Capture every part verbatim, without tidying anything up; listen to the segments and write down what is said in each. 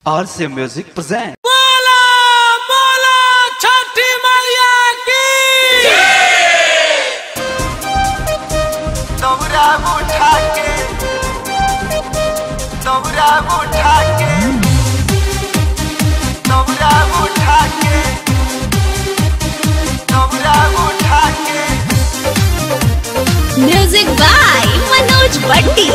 आर से music present. बोला बोला छठी मैया की दौरा उठा के दौरा उठा के दौरा उठा के दौरा उठा के म्यूजिक बाय मनोज भट्टी।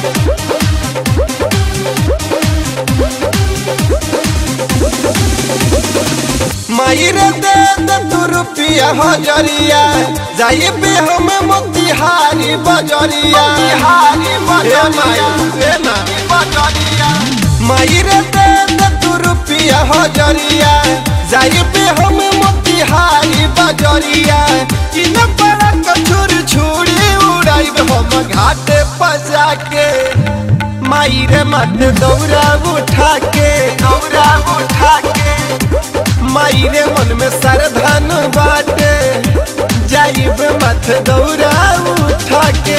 मायर दे दे तू रुपया हजरिया जाइए पे हम मोतिहारी बजरिया मोतिहारी बजरिया बजरिया मायर दे दे तू रुपया हजरिया जाइए पे हम मोतिहारी बजरिया कि न पड़ा कछुर छुरी उड़ाई हम घाटे पजा के मायर मत दौरा उठा के दौरा उठा के मायरे मन में सरधन बाटे जाइब मत दौरा उठा के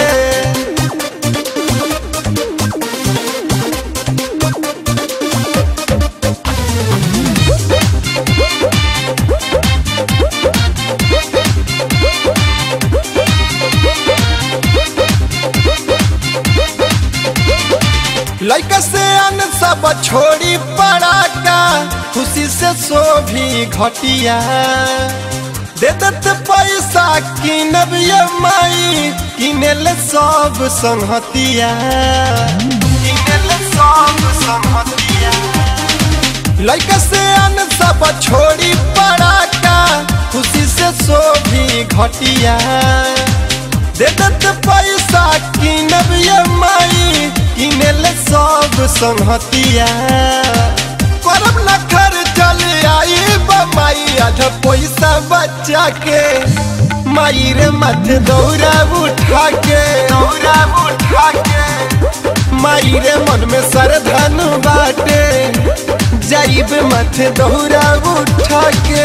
लड़का से अन सब छोड़ी पड़ा का खुशी से सो भी घटिया दे दत पैसा किनब ये माई किनेल सब संहतिया किनेल सब संहतिया लड़का से अन सब छोड़ी पड़ा का खुशी से सो भी घटिया दे दत पैसा किनब ये माई किनेल सब संहतिया करब न खर्चल आई बमाई आध पैसा बच्चा के माई रे मत दौरा उठा के दौरा उठा के माई रे मन में सरधन बाटे जाइब मत दौरा उठा के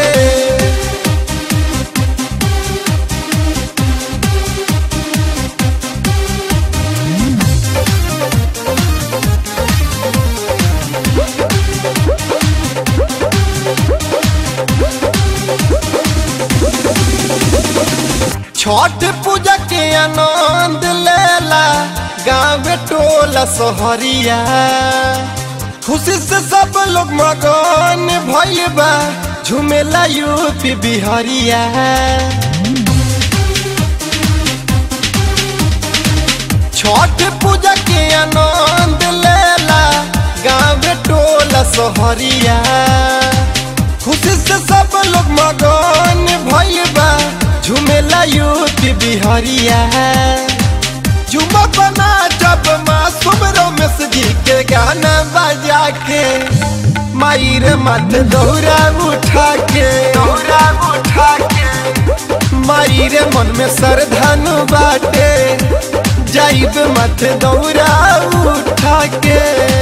छठ पूजा के आनंद लेला गाँव टोला सोहरिया खुशी से सब लोग मगन भइल बा झूमेला यूपी बिहारिया छठ पूजा के आनंद लेला गाँव टोला सोहरिया खुशी से सब लोग मगन भइल बा झूमेला यूपी बिहारिया झूमा बना जब मासूम रमेश जी के गाना बजा के मायर मत दौरा उठा के दौरा उठा के मायर मन में सरधन बाटे जाइब मत दौरा उठा के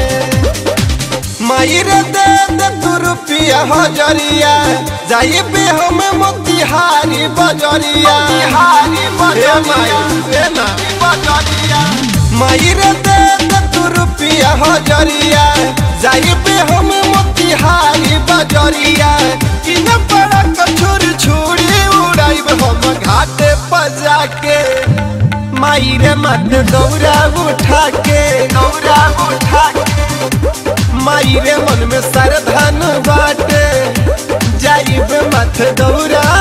मायर दे दे तू रुपया हजरिया जाइब हम मोतिहारी बजरिया मोतिहारी बजरिया बजरिया मायर दे दे तू रुपया हजरिया जाइब हम मोतिहारी बजरिया कि न पड़ा कछुर छुरी उड़ाइब हम घाटे पजा के मायर मत दौरा उठा के दौरा उठा के मायरे मन में सरधन बाटे जाइब मत दौरा